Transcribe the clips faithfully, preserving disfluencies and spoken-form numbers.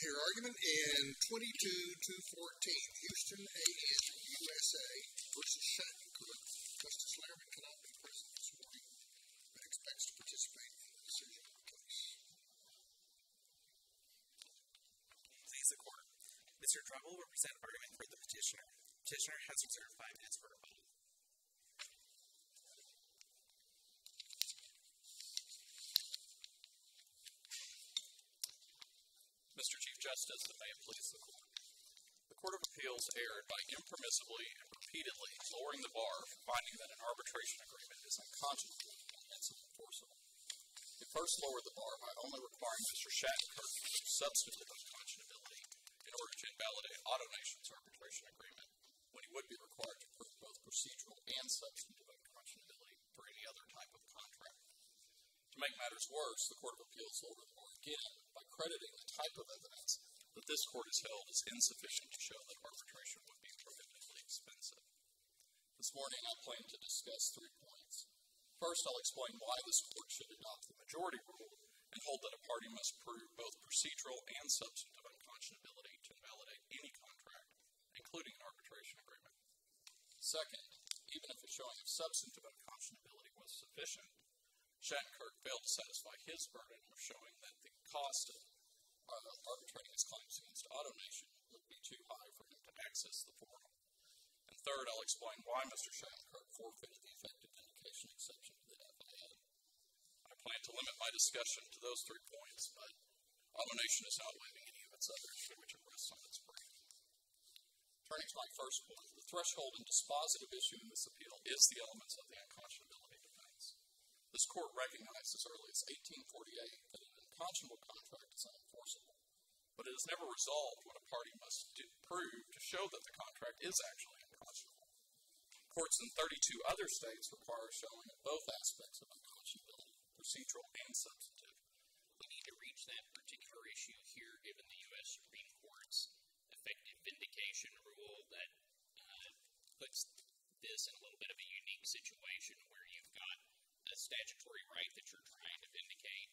hear argument in twenty-two two fourteen, Houston A N U S A versus Shattenkirk. Justice Lerman cannot be present this morning, but expects to participate in the decision of the case. Please, the court. Mister Drubble will present argument for the petitioner. Petitioner has reserved five minutes for rebuttal. Mister Chief Justice, and may it please the Court. The Court of Appeals erred by impermissibly and repeatedly lowering the bar for finding that an arbitration agreement is unconscionable and hence unenforceable. It first lowered the bar by only requiring Mister Shattenkirk to prove substantive unconscionability in order to invalidate AutoNation's arbitration agreement, when he would be required to prove both procedural and substantive unconscionability for any other type of contract. To make matters worse, the Court of Appeals lowered the bar again by crediting the type of evidence that this court has held is insufficient to show that arbitration would be prohibitively expensive. This morning I plan to discuss three points. First, I'll explain why this court should adopt the majority rule and hold that a party must prove both procedural and substantive unconscionability to invalidate any contract, including an arbitration agreement. Second, even if a showing of substantive unconscionability was sufficient, Shattenkirk failed to satisfy his burden of showing that the cost of uh, arbitrating his claims against AutoNation would be too high for him to access the forum. And third, I'll explain why Mister Shattenkirk forfeited the effective vindication exception to the F A A. I plan to limit my discussion to those three points, but AutoNation is not waiving any of its others for which it rests on its brief. Turning to my first point, the threshold and dispositive issue in this appeal is the elements of the unconscionability defense. This court recognized as early as eighteen forty-eight that an unconscionable contract is unenforceable, but it has never resolved what a party must do, prove to show that the contract is actually unconscionable. Courts in thirty-two other states require a showing of both aspects of unconscionability, procedural and substantive. We need to reach that particular issue here given the U S Supreme Court's effective vindication rule that uh, puts this in a little bit of a unique situation where you've got a statutory right that you're trying to vindicate.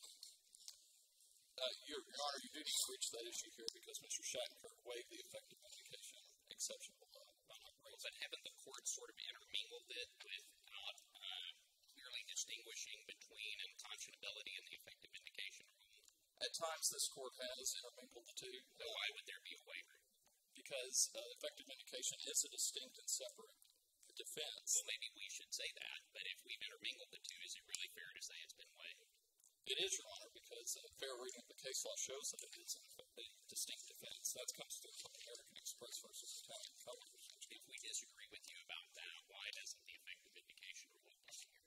Uh, Your, Your Honor, you do need to reach that issue here because Mister Shattenkirk waived the effective vindication exception below. But haven't the courts sort of intermingled it with not uh, clearly distinguishing between unconscionability and the effective vindication rule? At times, this court has intermingled the two. So why would there be a waiver? Because uh, effective vindication is a distinct and separate defense. Well, maybe we should say that, but if we've intermingled the two, is it really fair to say it's been waived? It is, Your Honor, because a fair reading of the case law shows that it is a distinct defense. That comes through from American Express versus Italian Colors. If we disagree with you about that, why doesn't the effective vindication rule apply here?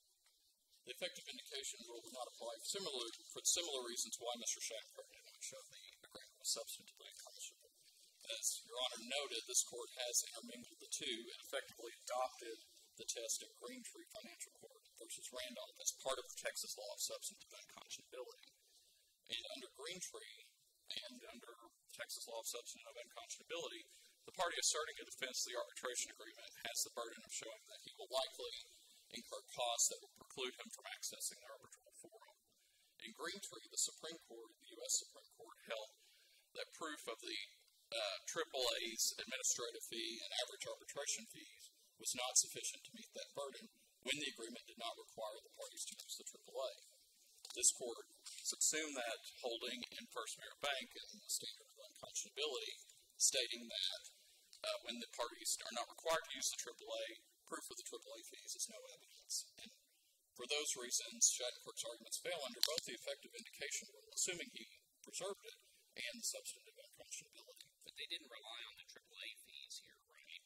The effective vindication rule would not apply similar, for similar reasons why Mister Shattenkirk did not show the agreement was substantively unconscionable. As Your Honor noted, this court has intermingled the two and effectively adopted the test of Greentree Financial Court versus Randolph as part of the Texas law of substantive unconscionability. And under Greentree and under Texas law of substantive unconscionability, the party asserting a defense of the arbitration agreement has the burden of showing that he will likely incur costs that will preclude him from accessing the arbitral forum. In Greentree, the Supreme Court, the U S Supreme Court, held that proof of the uh, triple A's administrative fee and average arbitration fees was not sufficient to meet that burden when the agreement did not require the parties to use the triple A. This court subsumed that holding in First Merit Bank and the standard of unconscionability, stating that uh, when the parties are not required to use the triple A, proof of the triple A fees is no evidence. And for those reasons, Shattenkirk's arguments fail under both the effective vindication rule, assuming he preserved it, and the substantive unconscionability. But they didn't rely on the triple A fees here, right?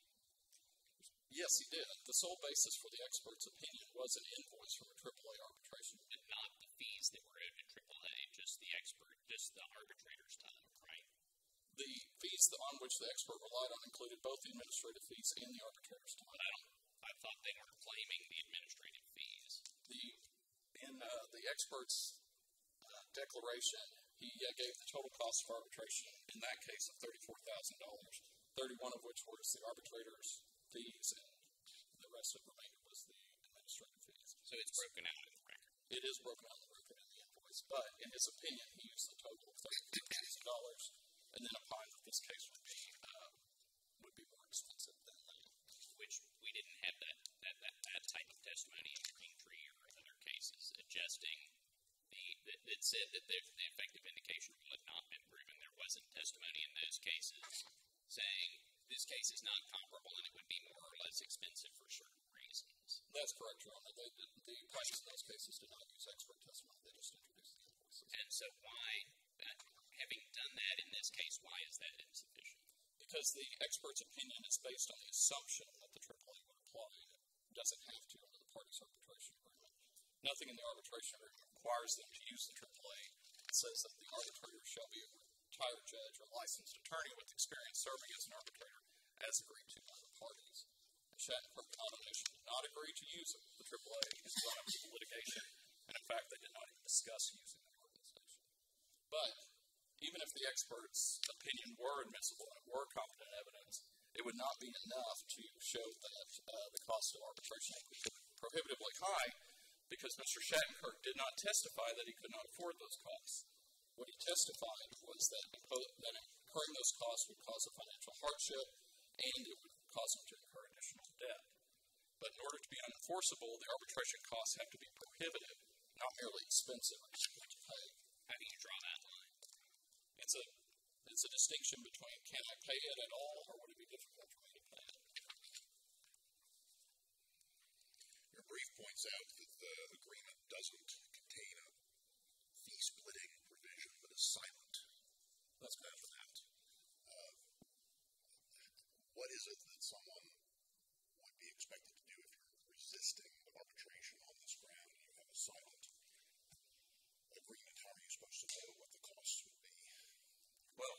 Yes, he did. The sole basis for the expert's opinion was an invoice from a triple A arbitration. But not the fees that were owed to triple A, just the expert, just the arbitrator's time, right? The fees on which the expert relied on included both the administrative fees and the arbitrator's time. But I don't, I thought they were claiming the administrative fees. The, in uh, the expert's uh, declaration, he uh, gave the total cost of arbitration, in that case, of thirty-four thousand dollars, thirty-one of which was the arbitrator's fees, and the rest of the remainder was the administrative fees. So it's broken out in the record? It is broken out in the record in the invoice. fees. But in his opinion, he used the total of thirty-two thousand dollars, and then opined that this case would be uh, would be more expensive than that. Which we didn't have that that, that, that type of testimony in Greentree or other cases, adjusting the that, that said that the, the effective vindication rule had not been proven. There wasn't testimony in those cases saying this case is not comparable and it would be more or less expensive for certain reasons. That's correct, Your Honor. They, the, the plaintiffs in those cases did not use expert testimony. They just introduced the invoices. And so why, uh, having done that in this case, why is that insufficient? Because the expert's opinion is based on the assumption that the triple A would apply. It doesn't have to under the parties' arbitration agreement. Nothing in the arbitration agreement requires them to use the triple A. It says that the arbitrator shall be a retired judge or licensed attorney with experience serving as an arbitrator as agreed to by the parties. The Shattenkirk ANUSA did not agree to use the triple A in the litigation, and in fact they did not even discuss using the organization. But even if the expert's opinion were admissible and were competent evidence, it would not be enough to show that uh, the cost of arbitration would be prohibitively high, because Mister Shattenkirk did not testify that he could not afford those costs. What he testified was that, that incurring those costs would cause a financial hardship and it would cause him to incur additional debt. But in order to be unenforceable, the arbitration costs have to be prohibitive, not merely expensive or difficult to pay. How do you draw that line? It's a it's a distinction between can I pay it at all or would it be difficult for me to pay it. Your brief points out that the agreement doesn't contain a fee splitting provision, but is silent. That's correct. That. Uh, what is it that someone would be expected to do if you're resisting arbitration on this ground and you have a silent agreement? How are you supposed to know what the costs would be? Well,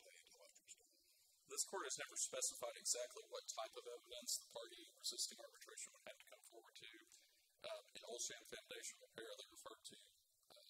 This court has never specified exactly what type of evidence the party resisting arbitration would have to come forward to. Uh, in Olsham Foundation repair, they refer to uh,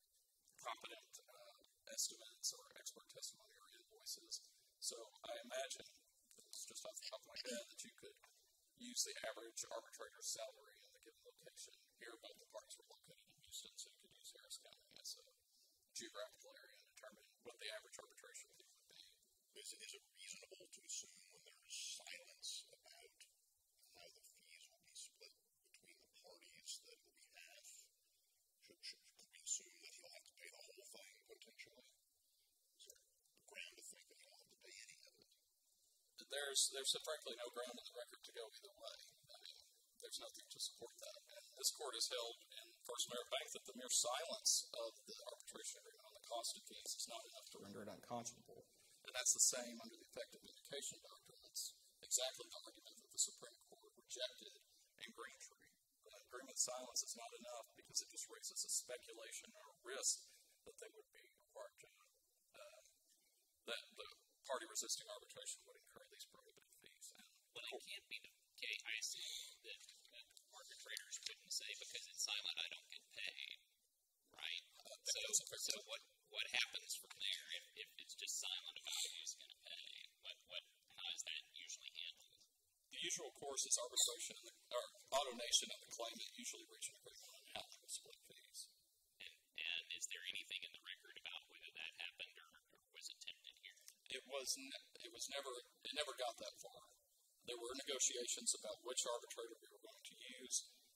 competent uh, estimates or expert testimony or invoices. So I imagine, it's just off the top of my head, that you could use the average arbitrator's salary in a given location. Here, both the parties were located in Houston, so you could use Harris County as a geographical area and determine what the average arbitration fee would be. Is, is it reasonable to assume when there's silence about how the fees will be split between the parties that it will be half? Should, should, could we assume that he'll have to pay the whole thing potentially? Is there a ground to think that he'll have to pay any of it? There's, there's frankly no ground in the record to go either way. I mean, there's nothing to support that. And this court has held in First Merit Bank that the mere silence of the arbitration agreement on the cost of fees is not enough to render it unconscionable. And that's the same under the effective vindication doctrine. That's exactly the argument that the Supreme Court rejected in Greentree. The agreement silence is not enough because it just raises a speculation or a risk that they would be required to, uh, that the party resisting arbitration would incur these prohibitive fees. And well, it can't be the case. I assume that uh, arbitrators couldn't say because it's silent, I don't get paid, right? Uh, so, so what what happens from there if, if it's just silent about who's going to pay? What what how is that usually handled? The usual course is arbitration and the, or AutoNation and the claimant usually reach an agreement on how they will split fees. And and is there anything in the record about whether that happened or, or was attempted here? It was ne- it was never it never got that far. There were negotiations about which arbitrator we were going to use,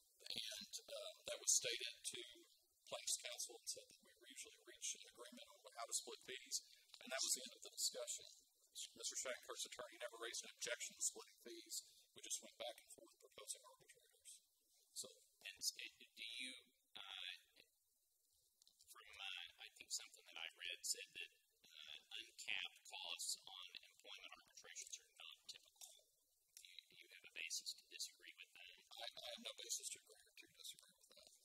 and uh, that was stated to plaintiff's counsel and said that we usually reach an agreement on how to split fees, and that was the end of the discussion. Mister Shattenkirk's attorney never raised an objection to splitting fees. We just went back and forth proposing arbitrators. So, and do you, uh, from uh, I think something that I read said that uh, uncapped costs on employment arbitrations are not typical. Do you, do you have a basis to disagree with that? I, I have no basis to agree or to disagree with that.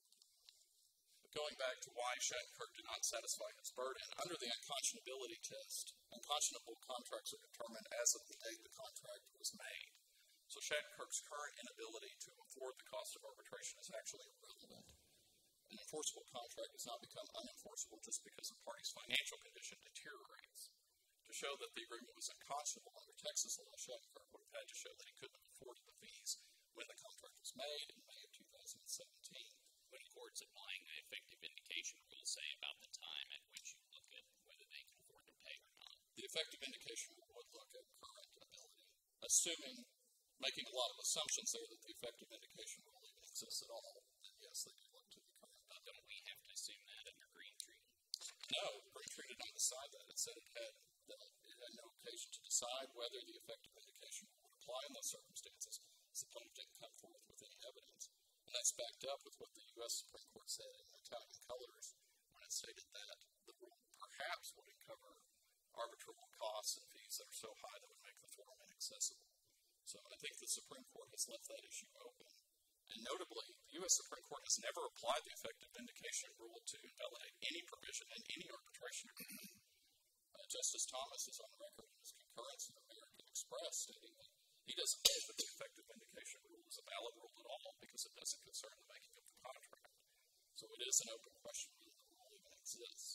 Going back to why Shattenkirk did not satisfy his burden, under the unconscionability test, unconscionable contracts are determined as of the day the contract was made. So Shattenkirk's current inability to afford the cost of arbitration is actually irrelevant. An enforceable contract does not become unenforceable just because a party's financial condition deteriorates. To show that the agreement was unconscionable under Texas law, Shattenkirk would have had to show that he couldn't have afforded the fees when the contract was made in May of two thousand seventeen. what courts applying the effective vindication rule say about the time at which you look at whether they can afford to pay or not? The effective vindication rule would look at current ability, assuming, making a lot of assumptions there that the effective vindication rule even exists at all. And yes, they do look to the current. But don't we have to assume that under Green Tree? No, Green Tree did not decide that. It said it had, that it had no occasion to decide whether the effective vindication rule would apply in those circumstances. The plaintiff didn't come forth with any evidence. And that's backed up with what the U S Supreme Court said in Italian Colors when it stated that the rule perhaps wouldn't cover arbitral costs and fees that are so high that would make the forum inaccessible. So I think the Supreme Court has left that issue open. And notably, the U S Supreme Court has never applied the effective vindication rule to invalidate any provision in any arbitration agreement. Uh, Justice Thomas is on record in his concurrence in American Express stating that he doesn't believe that the effective vindication rule is a valid rule at all because it doesn't concern the making of the contract. So it is an open question whether the rule even exists.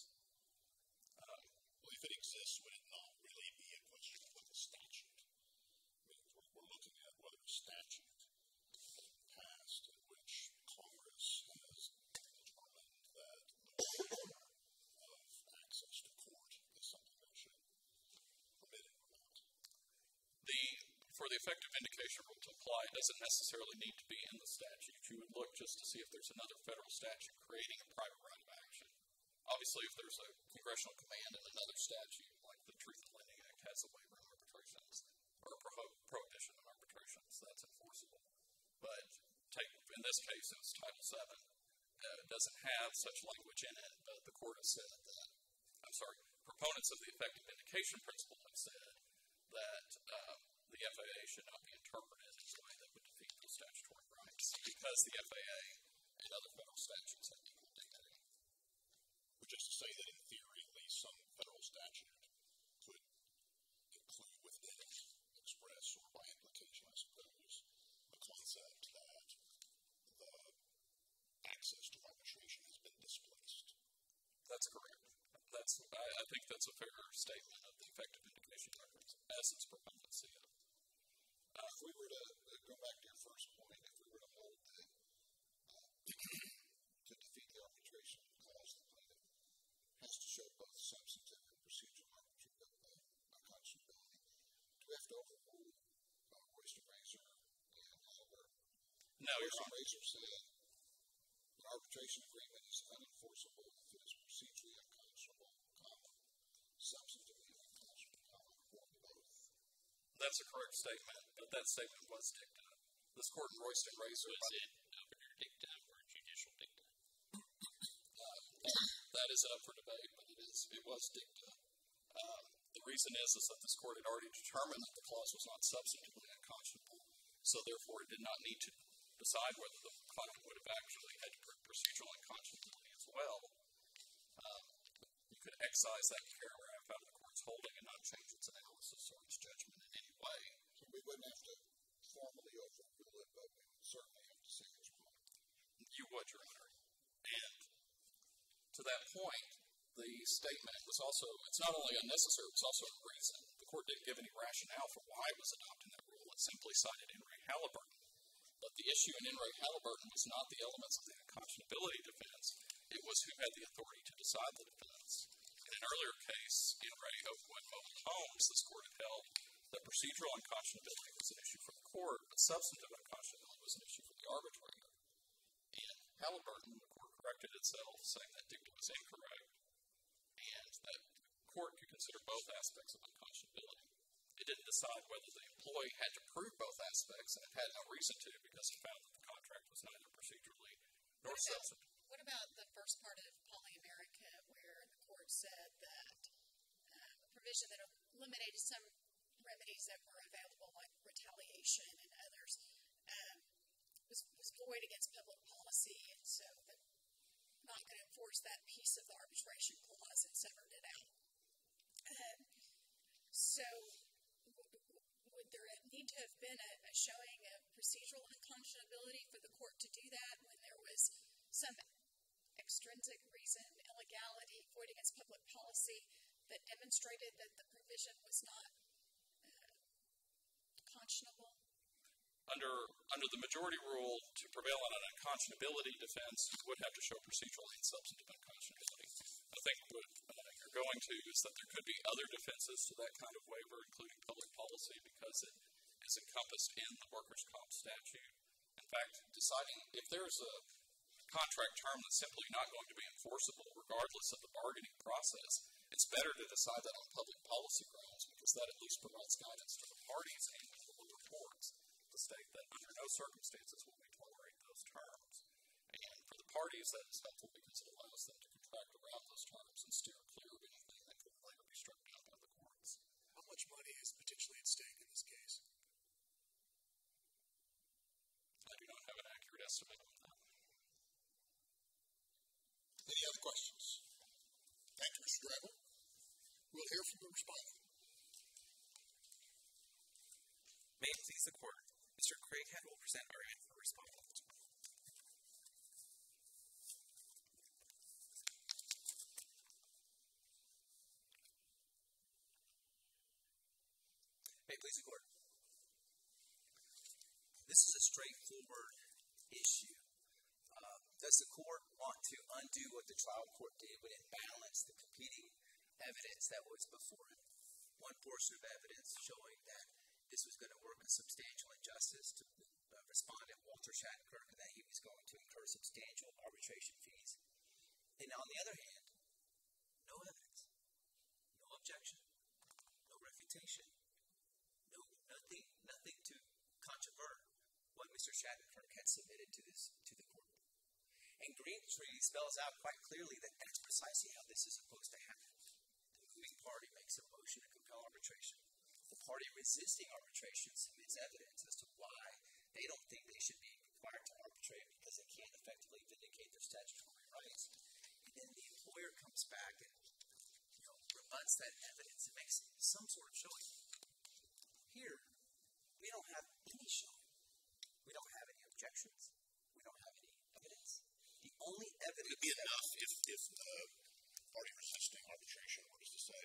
Um, well, if it exists, would it not really be a question of what the statute means? We're, we're looking at whether a statute passed in which Congress has determined that the right of access to court is something that should be permitted or not. The For the effective vindication rule to apply, it doesn't necessarily need to be in the statute. You would look just to see if there's another federal statute creating a private right of action. Obviously, if there's a congressional command in another statute, like the Truth in Lending Act has a waiver of arbitrations, or a pro- prohibition of arbitrations, that's enforceable. But take, in this case, it was Title seven. Uh, it doesn't have such language in it, but the court has said that, I'm sorry, proponents of the effective vindication principle have said that uh, the F A A should not be interpreted in a way that would defeat those statutory rights because the F A A and other federal statutes have equal dignity. Which is to say that in theory, at least some federal statute could include within it, express, or by implication, I suppose, the concept that the access to arbitration has been displaced. That's correct. That's, I, I think that's a fair statement of the effective vindication records as its proponents see it. Uh, if we were to uh, go back to your first point, if we were to hold that uh, to defeat the arbitration clause, the plaintiff has to show both substantive and procedural uh, unconscionability. Do we have to overrule uh, Royster Razor and Halliburton? No, Your Royster Honor. Razor said the arbitration agreement is unenforceable if it is procedurally unconscionable, comma, substantively unconscionable, comma, or both. That's a correct statement, but that statement was dicta. This court in Royston Razor. Was it governor dicta or judicial dicta? Uh, that is up for debate, but it is it was dicta. Um, the reason is is that this court had already determined that the clause was not substantively unconscionable, so therefore it did not need to decide whether the client would have actually had to prove procedural unconscionability as well. Um, you could excise that paragraph out of the court's holding and not change its analysis or its judgment in any way. So we wouldn't have to formally overrule it, but we would certainly have to say it's wrong. You would, Your Honor. And to that point, the statement was also, it's not only unnecessary, it's also a reason. The court didn't give any rationale for why it was adopting that rule. It simply cited In re Halliburton. But the issue in In re Halliburton was not the elements of the unconscionability defense. It was who had the authority to decide the defense. In an earlier case, In re Oakwood Mobile Homes, this court had held that procedural unconscionability was an issue for the court, but substantive unconscionability was an issue for the arbitrator. In Halliburton, the court corrected itself, saying that dicta was incorrect, and that the court could consider both aspects of unconscionability. It didn't decide whether the employee had to prove both aspects, and it had no reason to because it found that the contract was neither procedurally nor What about, substantive. what about the first part of Poly America where the court said that um, a provision that eliminated some remedies that were available, like retaliation and others, um, was, was void against public policy, and so that not going to enforce that piece of the arbitration clause and severed it out. Um, so would there need to have been a, a showing of procedural unconscionability for the court to do that when there was some extrinsic reason, illegality, void against public policy that demonstrated that the provision was not uh, conscionable? Under under the majority rule, to prevail on an unconscionability defense, you would have to show procedural and substantive unconscionability. I think what uh, you're going to is that there could be other defenses to that kind of waiver, including public policy, because it is encompassed in the workers' comp statute. In fact, deciding if there's a contract term that's simply not going to be enforceable, regardless of the bargaining process, it's better to decide that on public policy grounds, because that at least provides guidance to the parties and to the reports to state that under no circumstances will we tolerate those terms. And for the parties, that is helpful because it allows them to contract around those terms and steer clear of anything that could later be struck down by the courts. How much money is potentially at stake in this case? I do not have an accurate estimate on that. Any other questions? Thank you, Mister Drabble. We'll hear from the respondent. May it please the court, Mister Craighead will present argument for respondent. May it please the court. This is a straightforward issue. Uh, does the court want to undo what the trial court did when it balanced the competing evidence that was before it? One portion of evidence showing that this was going to work a substantial injustice to uh, respondent Walter Shattenkirk, and that he was going to incur substantial arbitration fees. And on the other hand, no evidence, no objection, no refutation, no nothing, nothing to controvert what Mister Shattenkirk had submitted to this to the court. And Greentree spells out quite clearly that that's precisely how this is supposed to happen. The moving party makes a motion to compel arbitration. The party resisting arbitration submits evidence as to why they don't think they should be required to arbitrate because they can't effectively vindicate their statutory rights. And then the employer comes back and, you know, rebuts that evidence and makes some sort of showing. Here, we don't have any showing. We don't have any objections. We don't have any evidence. The only evidence Would it be enough if, if the party resisting arbitration were to say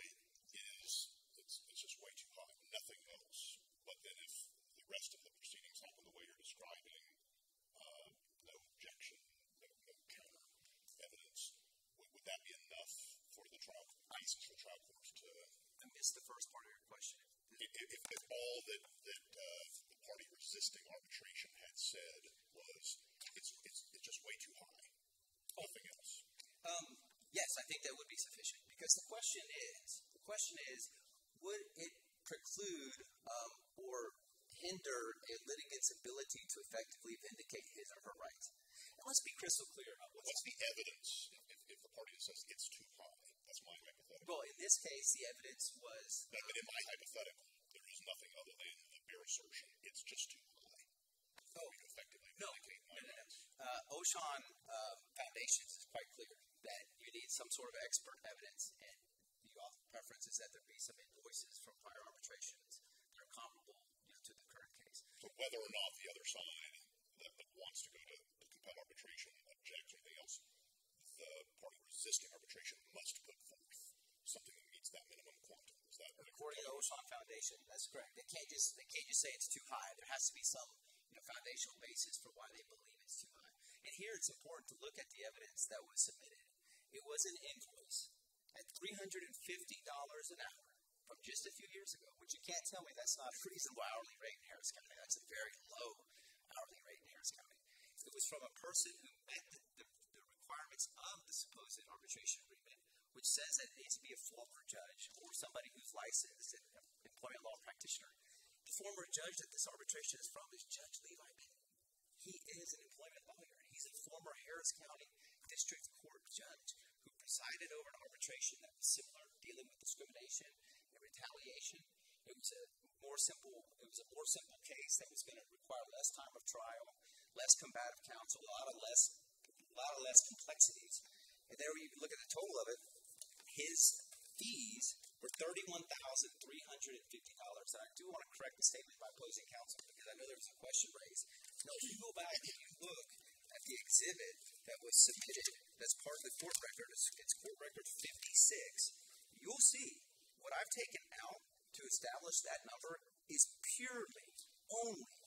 is it's, it's just way too high, nothing else. But then if the rest of the proceedings happen the way you're describing, uh, no objection, no, no counter evidence, would, would that be enough for the trial, for the trial court to? I missed the first part of your question. If, if, if all that, that uh, the party resisting arbitration had said was it's, it's, it's just way too high, nothing else. Um, yes, I think that would be sufficient because the question is, the question is, would it preclude um, or hinder a litigant's ability to effectively vindicate his or her rights? And let's be crystal clear about what's, what's the evidence if, if, if the party says it's too high. That's my hypothetical. Well, in this case, the evidence was. Uh, but in my hypothetical, there is nothing other than the bare assertion it's just too high. Oh, we effectively no, vindicate my no, no, no. rights. Uh, Oshan uh, Foundations is quite clear that you need some sort of expert evidence, and the author preference is that there be some invoices from prior arbitrations that are comparable, you know, to the current case. So whether or not the other side that, that wants to go to, to compel arbitration objects or anything else, the party resisting arbitration must put forth something that meets that minimum quantum. Is that according to Oshan Foundation? That's correct. They can't just they can't just say it's too high. There has to be some, you know, foundational basis for why they believe it's too high. And here it's important to look at the evidence that was submitted. It was an invoice at three hundred fifty dollars an hour from just a few years ago, which you can't tell me that's not a reasonable hourly rate in Harris County. That's a very low hourly rate in Harris County. It was from a person who met the, the, the requirements of the supposed arbitration agreement, which says that it needs to be a former judge or somebody who's licensed and an employment law practitioner. The former judge that this arbitration is from is Judge Levi Bennett. He is an employment lawyer. He's a former Harris County District Court judge who presided over an arbitration that was similar, dealing with discrimination and retaliation. It was a more simple. It was a more simple case that was going to require less time of trial, less combative counsel, a lot of less, a lot of less complexities. And there, you look at the total of it. His fees were thirty-one thousand three hundred fifty dollars. And I do want to correct the statement by opposing counsel because I know there was a question raised. No, if you go back and you look at the exhibit that was submitted that's part of the court record, it's court record fifty-six, you'll see what I've taken out to establish that number is purely, only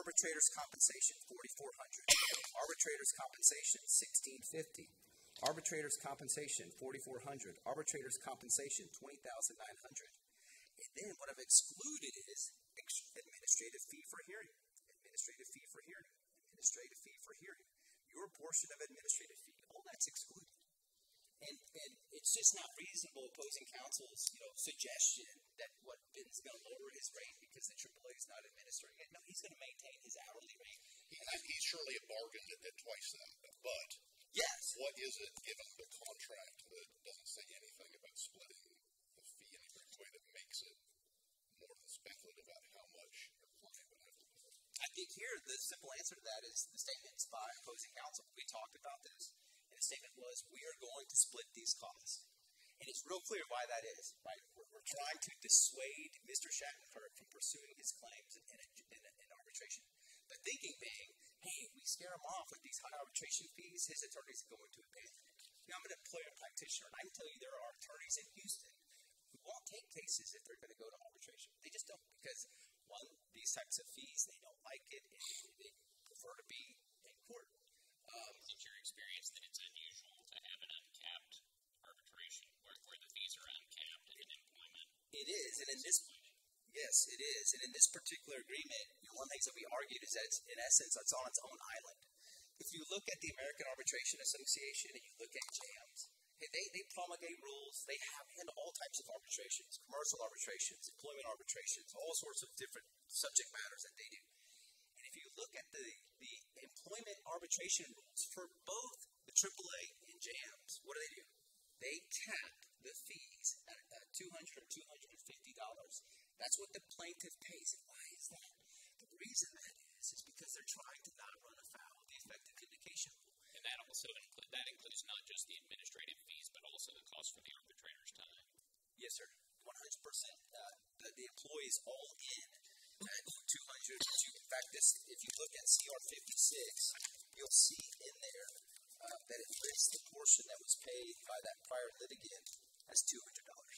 Arbitrator's compensation, forty-four hundred dollars. Arbitrator's compensation, sixteen fifty. Arbitrator's compensation, forty-four hundred dollars. Arbitrator's compensation, twenty thousand nine hundred dollars. And then what I've excluded is administrative fee for hearing. Administrative fee for hearing. Administrative fee for hearing. Your portion of administrative fee, all that's excluded. And and it's just not reasonable opposing counsel's, you know, suggestion that what Ben's going to lower his rate because the triple A is not administering it. No, he's going to maintain his hourly rate. He, he surely bargained it at twice that, but yes, what is it given the contract that doesn't say anything about splitting the fee in a way that makes it more than speculative about how much your client would have to pay? I think here the simple answer to that is the statements by opposing counsel. We talked about this. And the statement was, we are going to split these costs. And it's real clear why that is, right? We're, we're trying to dissuade Mister Shattenkirk from pursuing his claims in, in, in, in arbitration. The thinking being, hey, if we scare him off with these high arbitration fees, his attorneys are going to abandon it. Now, I'm an employer practitioner, and I can tell you there are attorneys in Houston who won't take cases if they're going to go to arbitration. They just don't, because, one, these types of fees, they don't like it, and they prefer to be in court. Um, Is it your experience that it's unusual to have an uncapped arbitration where, where the fees are uncapped in employment? It is, and in this, yes, it is, and in this particular agreement, you know, one of the things that we argued is that it's, in essence, it's on its own island. If you look at the American Arbitration Association and you look at JAMS, they, they promulgate rules. They have handle all types of arbitrations, commercial arbitrations, employment arbitrations, all sorts of different subject matters that they do. And if you look at the, the employment arbitration rules for both the triple A and JAMS, what do they do? They cap the fees at uh, two hundred dollars or two hundred fifty dollars. That's what the plaintiff pays. And why is that? The reason that is is because they're trying to not run afoul of the effective communication rule. And that also include, that includes not just the administrative fees, but also the cost for the arbitrator's time. Yes, sir. one hundred percent. Uh, the, the employees all in at two hundred dollars. In fact, this, if you look at C R fifty-six, you'll see in there uh, that it lists the portion that was paid by that prior litigant as two hundred dollars.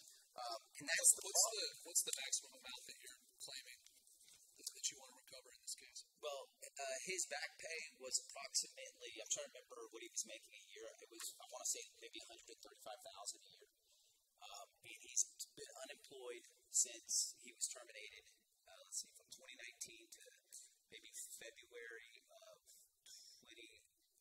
Um, and that's the what's the what's the maximum amount that you're claiming that, that you want to recover in this case? Well, uh, his back pay was approximately, I'm trying to remember what he was making a year. It was, I want to say, maybe one hundred thirty-five thousand dollars a year. Um, and he's been unemployed since he was terminated, uh, let's see, from twenty nineteen to maybe February of twenty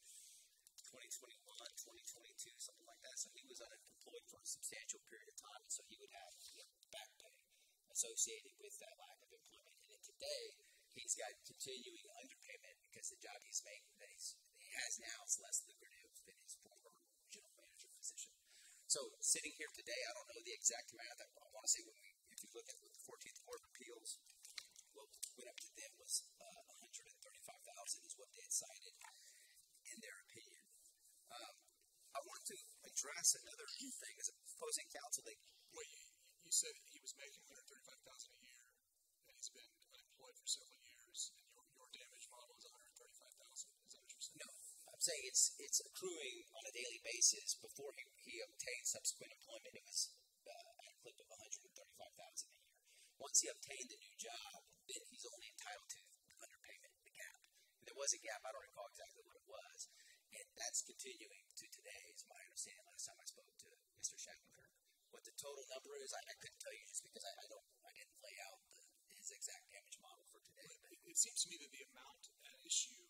twenty-one, twenty twenty-two, something like that. So he was unemployed for a substantial period of time. So he would have, you know, back pay associated with that lack of employment. And then today, he's got continuing underpayment because the job he's making that he's, he has now is less lucrative than his former general manager position. So sitting here today, I don't know the exact amount. That I want to say when we, if you look at the fourteenth Court of Appeals, what went up to them was uh, one hundred thirty-five thousand dollars is what they had cited in their opinion. Um, I want to address another thing as opposing counsel. They, well, you, you said he was making one hundred thirty-five thousand dollars a year, and he's been unemployed for several years, and your, your damage model is one hundred thirty-five thousand dollars. Is that what you're saying? No. I'm saying it's it's accruing on a daily basis. Before he, he obtained subsequent employment, it was uh, at a clip of one hundred thirty-five thousand dollars a year. Once he obtained the new job, then he's only entitled to underpayment, the gap. And there was a gap. I don't recall exactly what it was. And that's continuing to today, is my understanding last time I spoke to Mister Shattenkirk. What the total number is, I, I couldn't tell you just because I, I don't I didn't lay out the, his exact damage model for today. But it, it seems to me that the amount at issue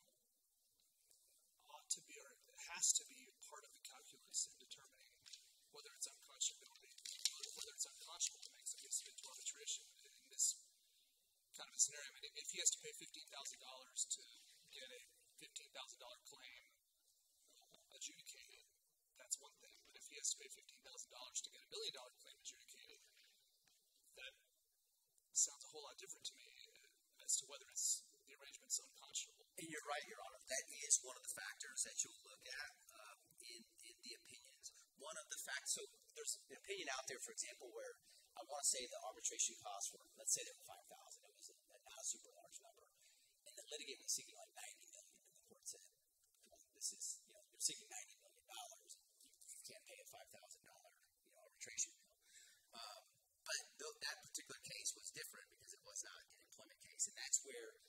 ought to be, or it has to be, part of the calculus in determining whether it's unconscionability, whether it's unconscionable to make somebody submit to arbitration in this kind of a scenario. I mean, if he has to pay fifteen thousand dollars to get a fifteen thousand dollars claim adjudicated, that's one thing. But if he has to pay fifteen thousand dollars to get a million dollar claim adjudicated, that sounds a whole lot different to me as to whether it's the arrangement's unconscionable. And you're right, Your Honor. That is one of the factors that you'll look at um, in, in the opinions. One of the facts, so there's an opinion out there, for example, where I want to say the arbitration costs were, let's say they were five thousand dollars. It was a, a not a super large number. And the litigant was seeking like ninety million dollars. And the court said, come on, this is, you know, you're seeking ninety million dollars. You, you can't pay a five thousand dollars, you know, arbitration bill. Um, but th- that particular case was different because it was not an employment case. And that's where things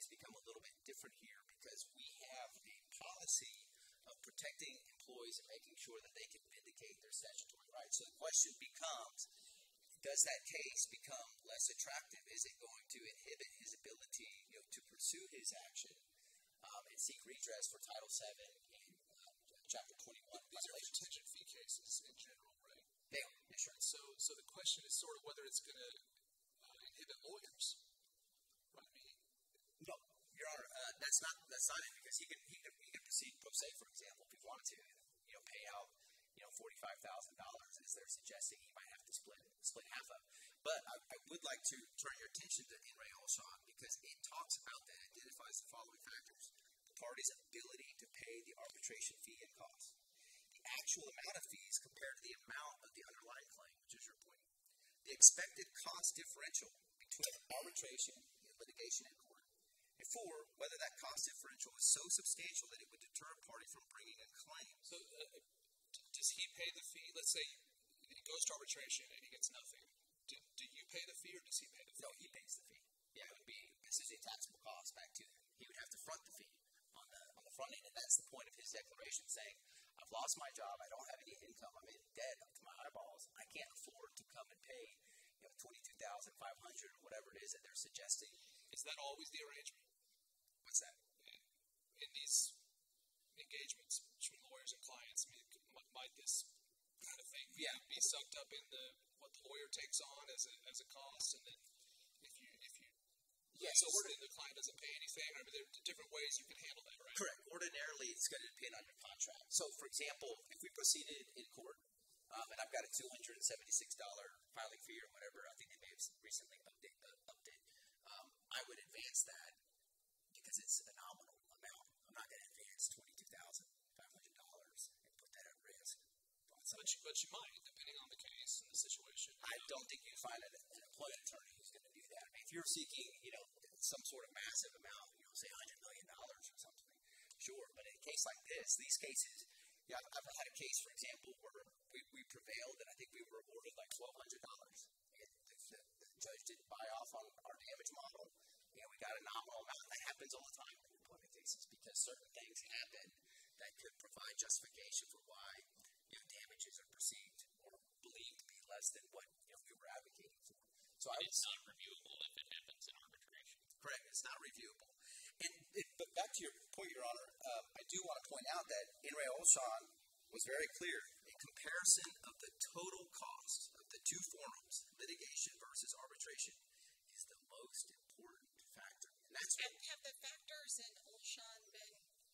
become a little bit different here because we have a policy of protecting employees and making sure that they can vindicate their statutory rights. So the question becomes, does that case become less attractive? Is it going to inhibit his ability, you know, to pursue his action um, and seek redress for Title seven in uh, Chapter twenty-one? These are contingent fee cases in general, right? They are, yeah, sure. So, so the question is sort of whether it's going to uh, inhibit lawyers. Right? I mean, No, Your Honor, uh, that's not that's not it because he can he can he can proceed pro se, for example, if he wanted to, and, you know, pay out you know forty five thousand dollars as they're suggesting he might have to split split half of. But I, I would like to turn your attention to In re Olshon because it talks about that, identifies the following factors: the party's ability to pay the arbitration fee and costs, the actual amount of fees compared to the amount of the underlying claim, which is your point, the expected cost differential between arbitration and litigation in court, and four, whether that cost differential is so substantial that it would deter a party from bringing a claim. so uh, does he pay the fee? Let's say he goes to arbitration and he gets nothing. Do, do you pay the fee or does he pay the fee? No, he pays the fee. Yeah, it would be essentially a taxable cost back to him. He would have to front the fee on the on the front end, and that's the point of his declaration, saying, "I've lost my job. I don't have any income. I'm in debt up to my eyeballs. I can't afford to come and pay, you know, twenty two thousand five hundred or whatever it is that they're suggesting." Is that always the arrangement? What's that? In, in these engagements between lawyers and clients, I mean, might, might this kind of thing Yeah. be sucked up in the what the lawyer takes on as a as a cost, and then if you if you Yeah, so lose, then the client doesn't pay anything? I mean, there are different ways you can handle that, right? Correct. Ordinarily, it's going to depend on your contract. So, for example, if we proceeded in court, um, and I've got a two hundred seventy-six dollars filing fee or whatever, I think they may have recently update, uh, update um, I would advance that because it's a nominal amount. I'm not going to advance twenty-two thousand five hundred dollars and put that at risk. But you, but you might, depending on the case and the situation. I don't think you find an, an employment attorney who's going to do that. I mean, if you're seeking, you know, some sort of massive amount, you know, say one hundred million dollars or something, sure. But in a case like this, these cases, yeah, I've, I've had a case, for example, where we, we prevailed, and I think we were awarded like twelve hundred dollars. And the, the, the judge didn't buy off on our damage model. You know, we got a nominal amount. That happens all the time in employment cases because certain things happen that could provide justification for why, you know, damages are perceived or believed to be less than what, you know, we were advocating for. So I It's not reviewable if it happens in arbitration. Correct. It's not reviewable. And it, but back to your point, Your Honor, uh, I do want to point out that In re Olshon was very clear. A comparison of the total cost of the two forms, litigation versus arbitration, is the most important factor. And that's Have, have the factors in Olshon been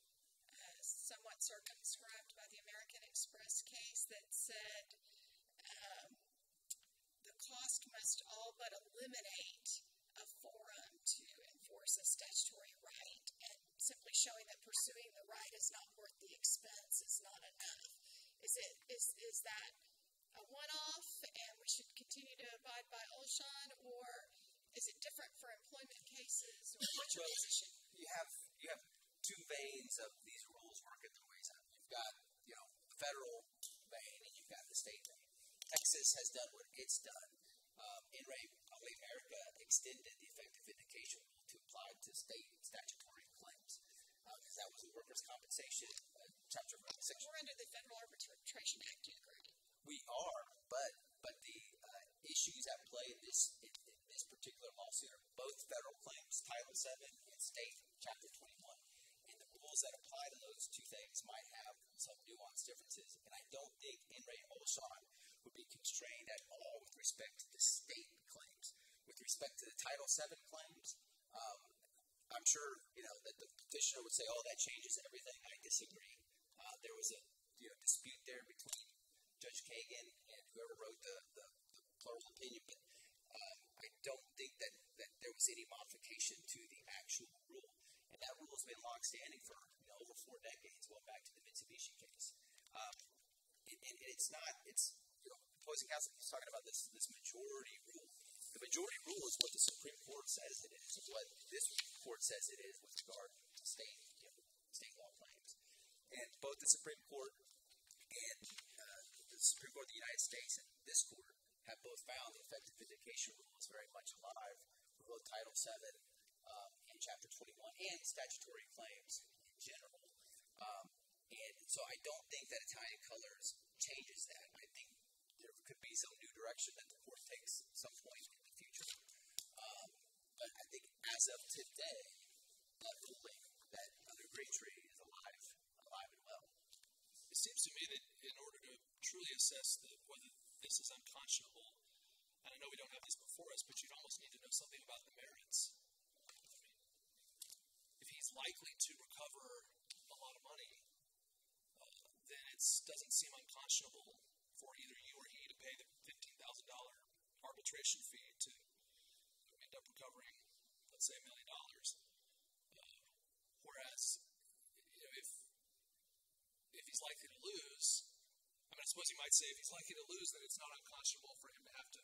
uh, somewhat circumscribed by the American Express case that said um, the cost must all but eliminate a forum to enforce a statutory right, and simply showing that pursuing the right is not worth the expense is not enough. Is it is is that a one-off, and we should continue to abide by Olshon, or is it different for employment cases? Or what's your position? you have you have two veins of these rules working their ways out. You've got, you know, the federal vein and you've got the state vein. Texas has done what it's done. Um, In re America extended the effective vindication rule to apply to state statutory claims because uh, that was a workers' compensation uh, chapter section. We're under the Federal Arbitration Act, do you agree? We are, but but the uh, issues at play in this in, in this particular lawsuit are both federal claims, Title seven, and state Chapter twenty-one. And the rules that apply to those two things might have some nuanced differences. And I don't think In re Olshon would be constrained at all with respect to the state claims. With respect to the Title seven claims, um, I'm sure, you know, that the petitioner would say, "Oh, that changes everything." I disagree. Uh, there was a you know, dispute there between Judge Kagan and whoever wrote the, the, the plural opinion, but um, I don't think that, that there was any modification to the actual rule. And that rule has been longstanding for, you know, over four decades, going back to the Mitsubishi case. Um, and, and it's not, it's, you know, opposing counsel is talking about this, this majority rule. The majority rule is what the Supreme Court says it is, and what this court says it is with regard to state, you know, state law claims. And both the Supreme Court and uh, the Supreme Court of the United States and this court have both found the effective vindication rule is very much alive for both Title seven um, and Chapter twenty-one and statutory claims in general. Um, and so I don't think that Italian colors changes that. I think there could be some new direction that the court takes at some point in the future. Um, but I think as of today, that ruling that Under Green Tree is alive, alive and well. It seems to me that in order to truly assess the, whether this is unconscionable, and I know we don't have this before us, but you'd almost need to know something about the merits. I mean, if he's likely to recover a lot of money, uh, then it doesn't seem unconscionable for either you or he to pay the fifteen thousand dollars arbitration fee to end up recovering, let's say, a million dollars. Uh, whereas, you know, if if he's likely to lose, I mean, I suppose you might say if he's likely to lose, then it's not unconscionable for him to have to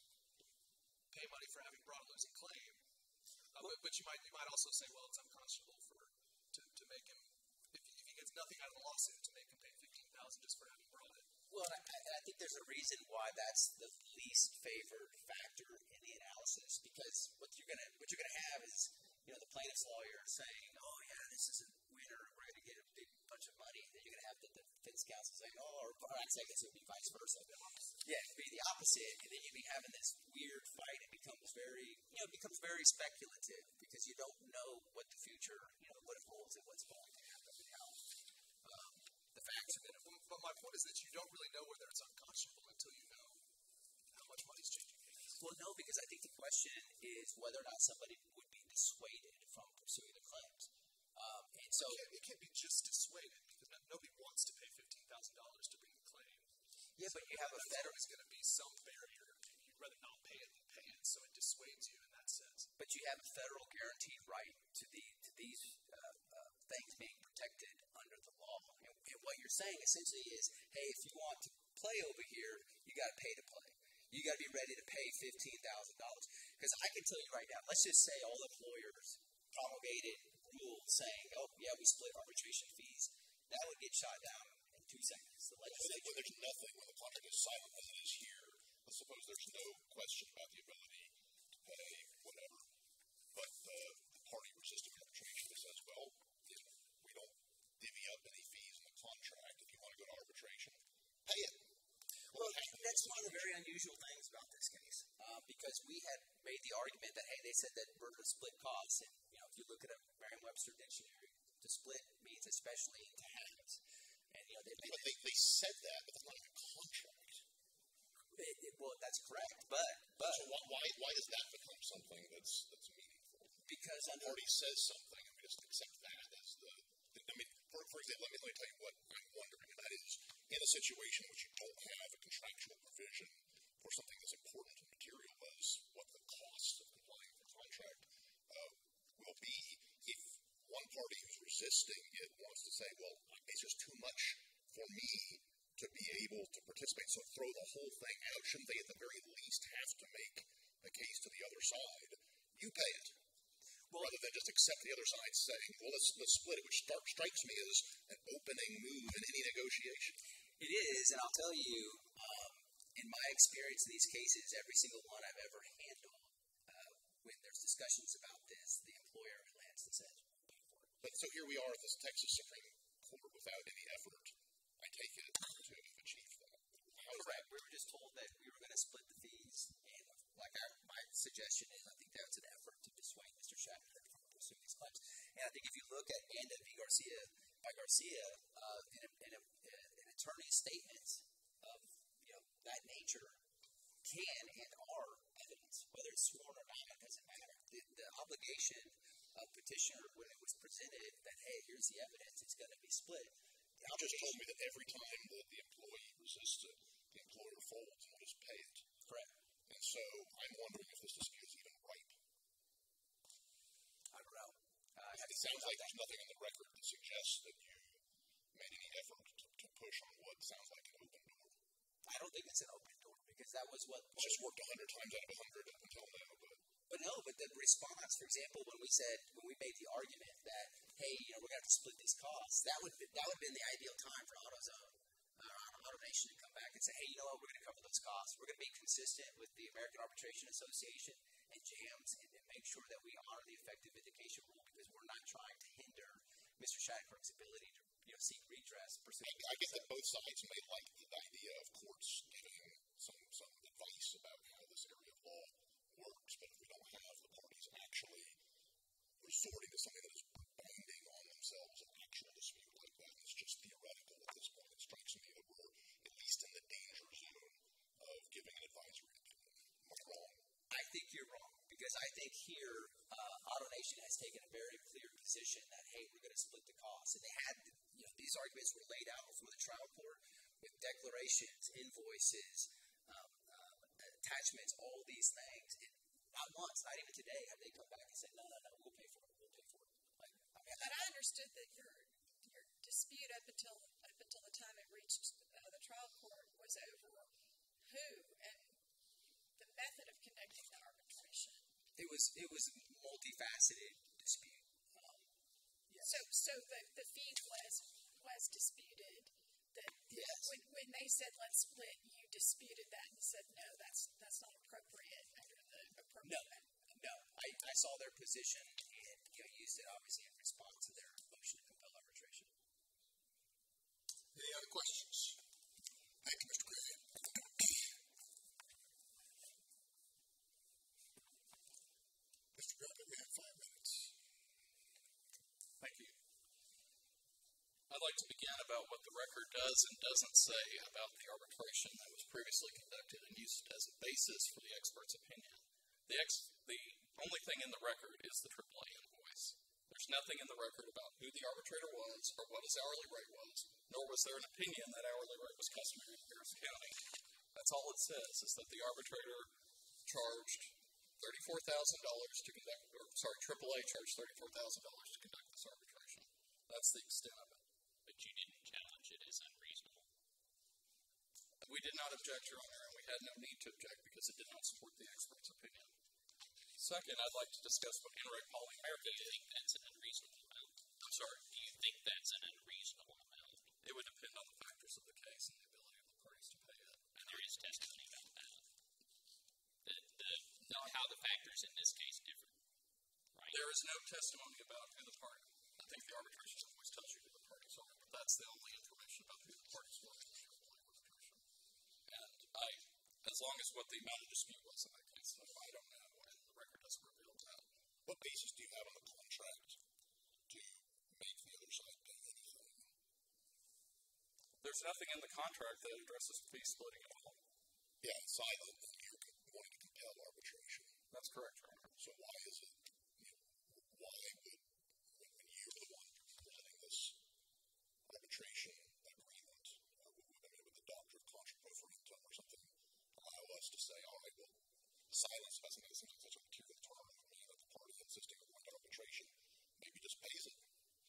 pay money for having brought a losing claim. Uh, but, but you might you might also say, well, it's unconscionable for to, to make him, if, if he gets nothing out of the lawsuit, to make him pay fifteen thousand dollars just for having brought it. Well, I, I think there's a reason why that's the least favored factor in the analysis, because what you're gonna what you're gonna have is, you know, the plaintiff's lawyer saying, oh yeah, this is a winner, we're gonna get a big bunch of money. Then you're gonna have the defense counsel saying, oh, or, or I'd say this would be vice versa. Yeah, it'd be the opposite, and then you'd be having this weird fight. It becomes very, you know, it becomes very speculative because you don't know what the future, you know, what it holds and what's going to happen. You know, um, the facts are gonna. But my point is that you don't really know whether it's unconscionable until you know how much money's changing hands. Well, no, because I think the question is whether or not somebody would be dissuaded from pursuing the claims. Um, and so it can't, it can't be just dissuaded because no, nobody wants to pay fifteen thousand dollars to bring the claim. Yeah, but you have a federal. There's going to be some barrier. You'd rather not pay it than pay it, so it dissuades you in that sense. But you have a federal guaranteed right to the to these uh, uh, things being protected under the law. And, and what you're saying essentially is, hey, if you want to play over here, you got to pay to play. You got to be ready to pay fifteen thousand dollars. Because I can tell you right now, let's just say all employers promulgated rules saying, oh yeah, we split arbitration fees. That would get shot down in two seconds. The legislature. When there's nothing, when the contract is silent as it is here, let's suppose there's no question about the ability to pay whatever, but uh, the party resisting arbitration says, well, if we don't divvy up any fees in the contract, if you want to go to arbitration, pay it. Well, that's one of the very unusual things about this case, uh, because we had made the argument that, hey, they said that we're going to split costs, and you know, if you look at a Merriam-Webster dictionary, to split means especially into halves. And you know, they, but they, they said that, but it's not a contract. It, it, well, that's correct, but but so why, why why does that become something that's that's meaningful? Because the party says something, and we just accept that as the. I mean, for, for example, let me, let me tell you what I'm wondering, and that is, in a situation in which you don't have a contractual provision for something that's important and material as what the cost of complying with the contract uh, will be, if one party who's resisting it wants to say, well, it's just too much for me to be able to participate, so throw the whole thing out, shouldn't they at the very least have to make a case to the other side? You pay it. Well, rather than just accept the other side saying, well, let's, let's split it, which start, strikes me as an opening move in any negotiation. It is, and I'll tell you, um, in my experience in these cases, every single one I've ever handled, uh, when there's discussions about this, the employer relents and says, but so here we are at this Texas Supreme Court without any effort, I take it, to achieve that. How is correct. that? We were just told that we were going to split the fees, and like our, my suggestion is, I think that's an effort to dissuade Mister Shattenkirk from pursuing these claims. And I think if you look at Anda v. Garcia, by Garcia, uh, in, a, in, a, in an attorney's statements of you know that nature can and are evidence, whether it's sworn or not, it doesn't matter. The, the obligation of petitioner when it was presented that, hey, here's the evidence, it's going to be split. You just told me that every time that the employee resists it, the employer folds and will just pay it. Correct. And so I'm wondering if this dispute is even ripe. I don't know. Uh, it sounds like there's nothing in the record that suggests that you made any effort to, to push on what sounds like an open door. I don't think it's an open door because that was what. It's just worked a hundred times out of a hundred up until now, but. But no, but the response, for example, when we said, when we made the argument that, hey, you know, we're going to have to split these costs, that would that would have been the ideal time for AutoZone, uh, AutoNation to come back and say, hey, you know what, we're going to cover those costs. We're going to be consistent with the American Arbitration Association and JAMS and, and make sure that we honor the effective vindication rule Mister Shattenkirk's ability to you know seek redress. I, I get that both sides may like the idea of courts giving some some advice about how this area of law works, but if we don't have the parties actually resorting to something that is binding on themselves, an actual dispute like that, it's just theoretical at this point. It strikes me that we're at least in the danger zone of giving an advisory opinion. Am I wrong? I think you're wrong, because I think here uh, AutoNation has taken a very clear position that, hey, we're going to split the cost. And they had, you know, these arguments were laid out before the trial court with declarations, invoices, um, um, attachments, all these things. And not once, not even today, have they come back and said, no, no, no, we'll pay for it, we'll pay for it. Like, I mean, But I understood that your your dispute up until up until the time it reached uh, the trial court was over who and the method of conducting the arbitration. It was it was a multifaceted dispute. Um, yes. So so the, the fee was was disputed. That yes. when when they said let's split, you disputed that and said no, that's that's not appropriate under the appropriate. No, no. I, I saw their position and you know, used it obviously in response to their motion to compel arbitration. Any other questions? Thank you, Mister Graham. Mister Graham, we have five minutes. Thank you. I'd like to begin about what the record does and doesn't say about the arbitration that was previously conducted and used as a basis for the expert's opinion. The, ex- the only thing in the record is the triple A invoice. There's nothing in the record about who the arbitrator was or what his hourly rate was, nor was there an opinion that hourly rate was customary in Harrison County. That's all it says, is that the arbitrator charged thirty-four thousand dollars to conduct, or sorry, triple A charged thirty-four thousand dollars to conduct this arbitration. That's the extent of it. But you didn't challenge it as unreasonable. We did not object, Your Honor, and we had no need to object because it did not support the expert's opinion. Second, I'd like to discuss what N R E C Poly America Do you think that's an unreasonable amount? I'm sorry. Do you think that's an unreasonable amount? It would depend on the factors of the case and the ability of the parties to pay it. And there is testimony about that. The, the, the, how the factors in this case differ, right? There is no testimony about who the party. I think the arbitration always tells you who the parties are, but that's the only information about who the parties were in the arbitration. And I, as long as what the amount of dispute was in that case, I don't know, and the record doesn't reveal that. What basis do you have on the contract to make the other side pay anything? There's nothing in the contract that addresses fee splitting at all. Yeah, it's silent, and you're wanting to compel arbitration. That's correct, Your Honor. So why is it, you know, why would, when, when you're the one presenting this arbitration agreement, uh, with, I mean, with the doctor of contra pro forentum or something, allow us to say, all right, well, silence doesn't make it seem like such a material term for me that the party insisting on going to arbitration maybe just pays it.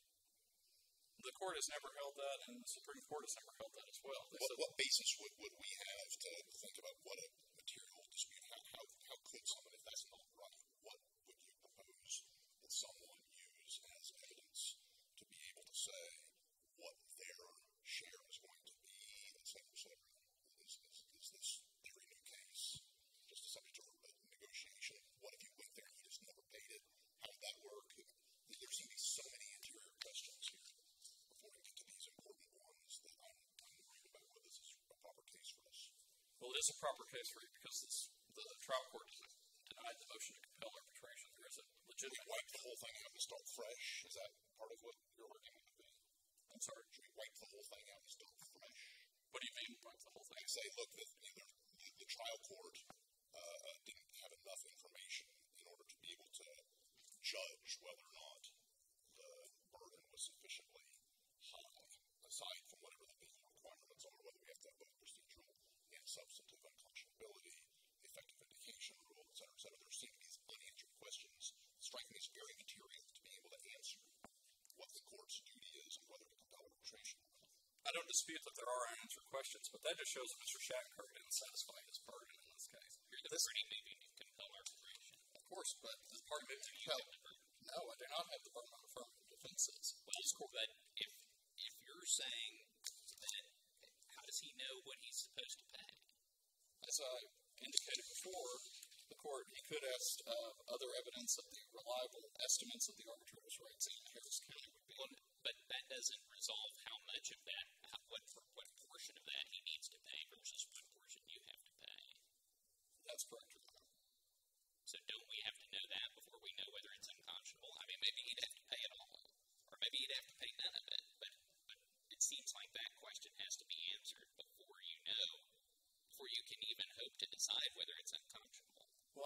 The court has never held that, and the Supreme Court has never held that as well. They What, said, what basis would, would we have to think about what a material dispute, how, how, how could someone, if that's not right, what would you propose that someone use as evidence to be able to say what their share is going to be, et cetera, et cetera? Is, is, is this every new case just a subject to a negotiation? What if you went there and you just never paid it? How would that work? There seem to be so many interior questions here before we get to these important ones that I'm, I'm worried about whether this is a proper case for us. well, it is a proper case for you because this, the trial court denied the motion to compel arbitration. There is a Should legitimate. we wipe the whole thing out and start fresh? Is that part of what you're working with me? I'm sorry. Should we wipe the whole thing out and start fresh? What do you mean by the whole thing? And say, look, the, you know, the, the trial court uh, uh, didn't have enough information in order to be able to judge whether or not the burden was sufficiently high, aside from whatever the legal requirements are, whether we have to have both procedural and substantive unconscionability, effective vindication rule, et cetera, et cetera. There seem to be these unanswered questions striking me as very material to be able to answer what the court's duty is and whether to compel arbitration. I don't dispute that there are unanswered questions, but that just shows that Mister Shattenkirk didn't satisfy his burden in this case. You're the party moving to compel arbitration. Of course, but the party moving to compel. No, I do not have the burden on affirmative defenses. Well, but if if you're saying that, how does he know what he's supposed to pay? As I indicated before, the court, he could ask uh, other evidence of the reliable estimates of the arbitrator's rates in Harris County would be. Well, but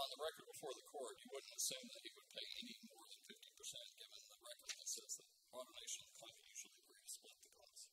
on the record before the court, you wouldn't assume that he would pay any more than fifty percent given the record that says that AutoNation and Climate usually agree to split the cost.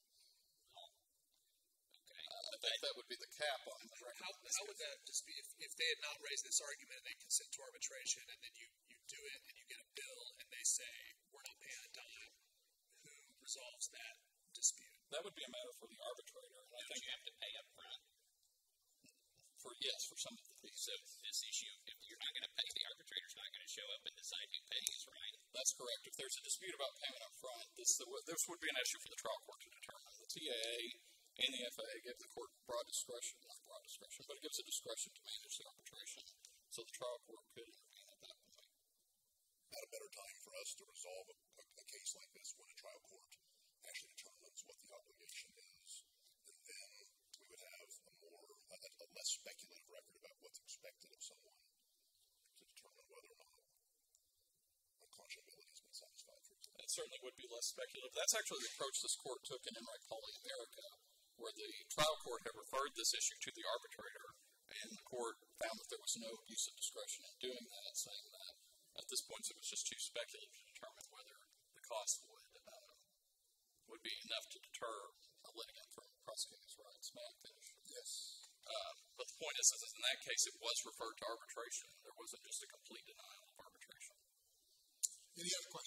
Okay. Uh, I think that would be the cap on the record. How, how would that just be if, if they had not raised this argument and they consent to arbitration and then you, you do it and you get a bill and they say, we're not paying a dime, who resolves that dispute? That would be a matter for the arbitrator. And I Don't think you have to pay up front? for, yes, for some of the fees. So this issue, if you're not going to pay, the arbitrator's not going to show up and decide who pays, right? That's correct. If there's a dispute about payment up front, this, this would be an issue for the trial court to determine. The T A A and the F A A give the court broad discretion, not broad discretion, but it gives it discretion to manage the arbitration. So the trial court could intervene at that point. Not a better time for us to resolve a, a, a case like this when a trial court actually determines what the obligation is, and then we would have a more, a, a less speculative record about what's expected of someone to determine whether or not unconscionability has been satisfied, for example. It certainly would be less speculative. That's actually the approach this court took in Enright Poly America, where the trial court had referred this issue to the arbitrator, and the court found that there was no abuse of discretion in doing that, saying that at this point it was just too speculative to determine whether the cost would uh, would be enough to deter a litigant from prosecuting his rights. May I finish? Yes. Uh, but the point is, is, in that case, it was referred to arbitration. There wasn't just a complete denial of arbitration. Any other questions?